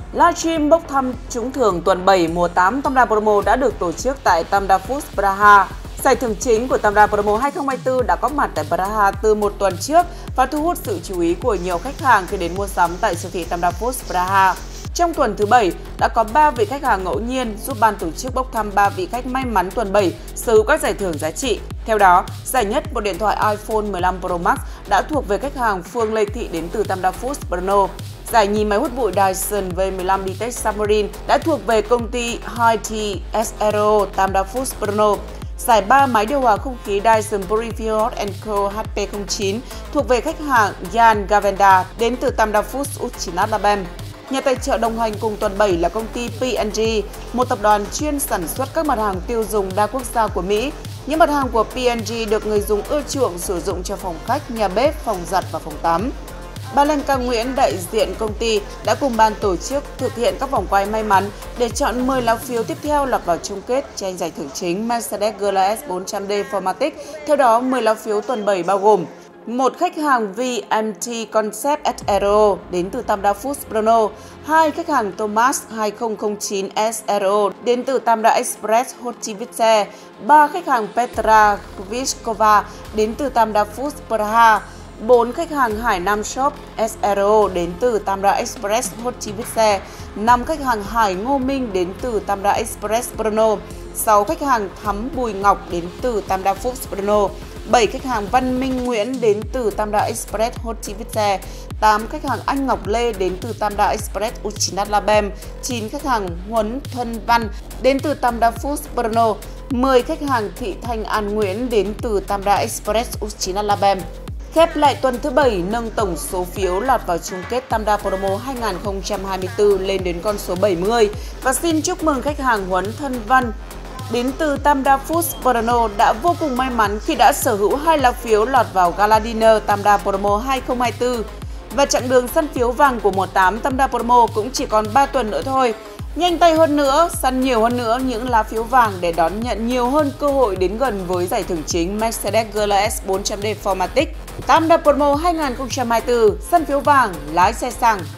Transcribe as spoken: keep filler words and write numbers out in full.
Livestream bốc thăm trúng thưởng tuần bảy mùa tám Tamda Promo đã được tổ chức tại Tamda Foods Praha. Giải thưởng chính của Tamda Promo hai không hai tư đã có mặt tại Praha từ một tuần trước và thu hút sự chú ý của nhiều khách hàng khi đến mua sắm tại siêu thị Tamda Foods Praha. Trong tuần thứ bảy, đã có ba vị khách hàng ngẫu nhiên giúp ban tổ chức bốc thăm ba vị khách may mắn tuần bảy sở hữu các giải thưởng giá trị. Theo đó, giải nhất một điện thoại iPhone mười lăm Pro Max đã thuộc về khách hàng Phương Lê Thị đến từ Tamda Foods Brno. Giải nhì máy hút bụi Dyson V mười lăm D-Tech Submarine đã thuộc về công ty Hi-T ét rờ o Tamda Foods Brno. Giải ba máy điều hòa không khí Dyson Purifier Hot and Cold H P không chín thuộc về khách hàng Jan Gavenda đến từ Tamda Foods Uchinadabem. Nhà tài trợ đồng hành cùng tuần bảy là công ty P and G, một tập đoàn chuyên sản xuất các mặt hàng tiêu dùng đa quốc gia của Mỹ. Những mặt hàng của P and G được người dùng ưa chuộng sử dụng cho phòng khách, nhà bếp, phòng giặt và phòng tắm. Bà Lenka Nguyễn, đại diện công ty, đã cùng ban tổ chức thực hiện các vòng quay may mắn để chọn mười lá phiếu tiếp theo lọt vào chung kết tranh giải thưởng chính Mercedes-Benz S bốn trăm D Formatic. Theo đó, mười lá phiếu tuần bảy bao gồm một khách hàng V M T Concept S R O đến từ Tamda Foods Brno, hai khách hàng Thomas hai không không chín S R O đến từ Tamda Express Hotivice, ba khách hàng Petra Viskova đến từ Tamda Foods Praha, bốn khách hàng Hải Nam Shop S R O đến từ Tamda Express Hotivice, năm khách hàng Hải Ngô Minh đến từ Tamda Express Brno, sáu khách hàng Thắm Bùi Ngọc đến từ Tamda Foods Brno, bảy khách hàng Văn Minh Nguyễn đến từ Tamda Express Hotivice, tám khách hàng Anh Ngọc Lê đến từ Tamda Express Uchinadabem, chín khách hàng Huấn Thuân Văn đến từ Tamda Foods Brno, mười khách hàng Thị Thanh An Nguyễn đến từ Tamda Express Uchinadabem. Khép lại tuần thứ bảy, nâng tổng số phiếu lọt vào chung kết Tamda Promo hai không hai tư lên đến con số bảy mươi. Và xin chúc mừng khách hàng Huấn Thân Văn đến từ Tamda Foods Brno đã vô cùng may mắn khi đã sở hữu hai lá phiếu lọt vào Gala Dinner Tamda Promo hai không hai tư. Và chặng đường săn phiếu vàng của mùa tám Tamda Promo cũng chỉ còn ba tuần nữa thôi. Nhanh tay hơn nữa, săn nhiều hơn nữa những lá phiếu vàng để đón nhận nhiều hơn cơ hội đến gần với giải thưởng chính Mercedes-Benz S bốn trăm D Formatic. Tamda Promo hai không hai tư, săn phiếu vàng, lái xe xăng.